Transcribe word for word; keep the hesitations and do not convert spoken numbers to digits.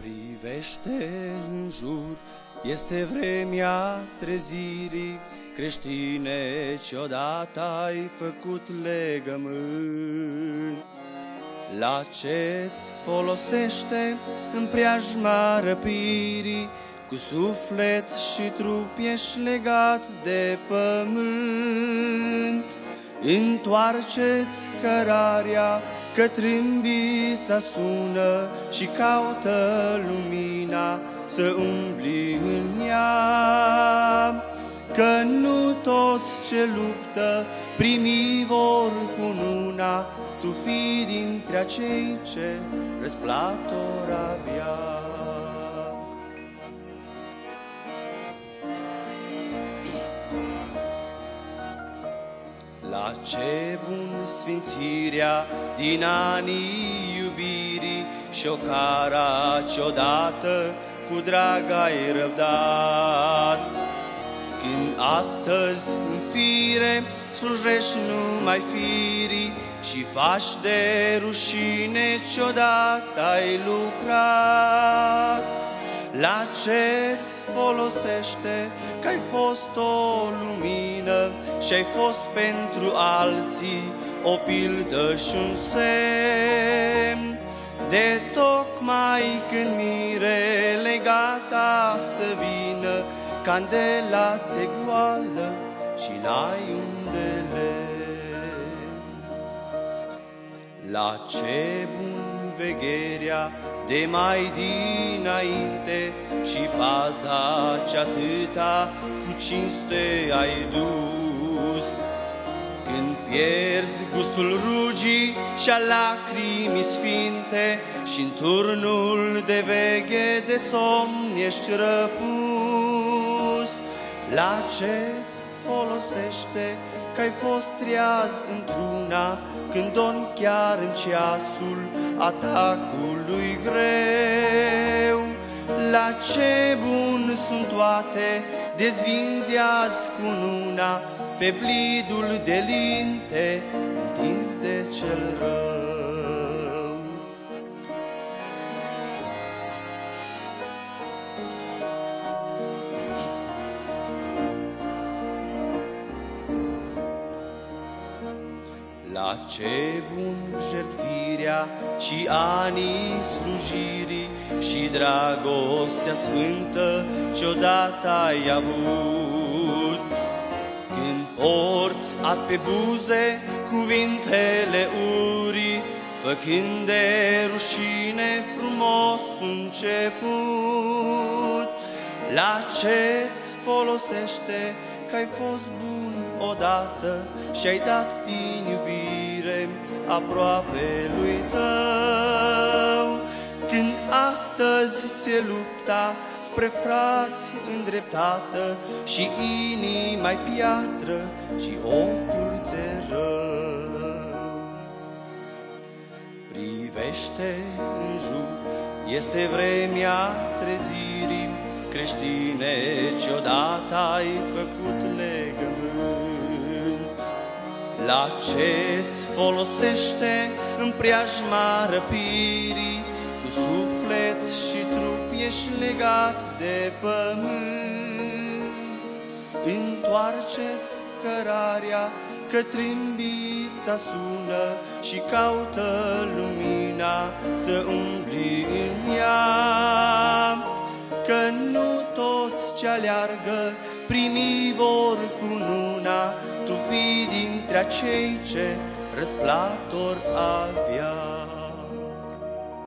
Privește în jur, este vremea trezirii creștine, ce odată ai făcut legământ. La ce-ți folosește în preajma răpirii, cu suflet și trup ești legat de pământ. Întoarce-ți cărarea, că trâmbița sună și caută lumina să umbli în ea. Că nu toți ce luptă primi vor cununa, tu fii dintre acei ce răsplator avea. La ce bun sfințirea din anii iubirii și o cara ce-odată cu drag ai răbdat. Când astăzi în fire slujești numai firii și faci de rușine ce-odată ai lucrat. La ce-ți folosește că ai fost o lumină și ai fost pentru alții o pildă și un semn? De tocmai când mirele gata să vină, candela ți-e goală și n-ai unde lemn. La ce bun vegherea de mai dinainte și paza ce-atâta cu cinste ai dus. Când pierzi gustul rugii și a lacrimii sfinte și-n turnul de veghe de somn ești răpus. La ce-ți folosește că ai fost treaz într-una când dormi chiar în ceasul atacului greu? La ce bun sunt toate dezvinzi azi cununa pe blidul de linte întins de cel rău. La ce bun jertfirea și anii slujirii și dragostea sfântă ce-odată ai avut. Când porți azi pe buze cuvintele urii, făcând de rușine frumos început. La ce-ți folosește că ai fost bun odată și ai dat din iubire aproape lui tău? Când astăzi ți-e lupta spre frați îndreptată și inima-i piatră și ochiul ți-e rău. Privește în jur, este vremea trezirii creștine, ce-odată ai făcut legământ. La ce-ți folosește în preajma răpirii, cu suflet și trup ești legat de pământ. Întoarce-ți cărarea, că trâmbița sună și caută lumina să umbli în ea. Că nu toți ce aleargă primi vor cununa, tu fii dintre acei ce răsplator avea.